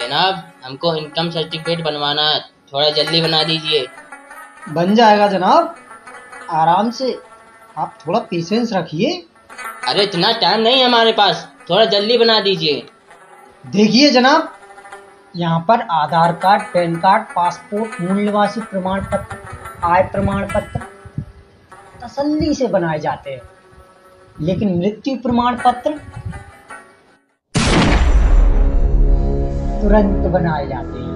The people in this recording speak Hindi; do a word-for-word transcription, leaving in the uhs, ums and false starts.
जनाब, हमको इनकम सर्टिफिकेट बनवाना है, थोड़ा जल्दी बना दीजिए। बन जाएगा जनाब, आराम से। आप थोड़ा पेशेंस रखिए। अरे इतना टाइम नहीं है हमारे पास, थोड़ा जल्दी बना दीजिए। देखिए जनाब, यहाँ पर Aadhaar card, PAN card, passport, मूल निवासी प्रमाण पत्र, आय प्रमाण पत्र तसल्ली से बनाए जाते हैं, लेकिन मृत्यु प्रमाण पत्र तुरंत बनाए जाते हैं।